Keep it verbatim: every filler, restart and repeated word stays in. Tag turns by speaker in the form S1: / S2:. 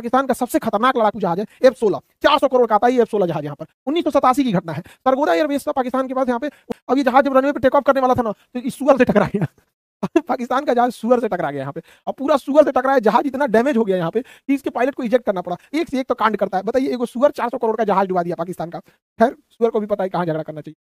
S1: पाकिस्तान का सबसे खतरनाक लड़ाकू जहाज है एफ सोलह, चार सौ करोड़ का आता है ये एफ सोलह जहाज। यहाँ पर उन्नीस सौ सतासी की घटना है, सरगोदा एयरबेस था पाकिस्तान के पास यहाँ पे। अब ये जहाज जब रनवे पे टेक ऑफ करने वाला था ना, तो इस सुअर से टकरा गया पाकिस्तान का जहाज सुअर से टकरा गया यहाँ पे। अब पूरा सुअर से टकराया, जहाज इतना डैमेज हो गया यहाँ पे कि इसके पायलट को इजेक्ट करना पड़ा। एक से एक तो कांड करता है, बताइए, एक सुअर चार सौ करोड़ का जहाज डुबा दिया पाकिस्तान का। खैर, सुअर को भी पता है कहाँ झगड़ा करना चाहिए।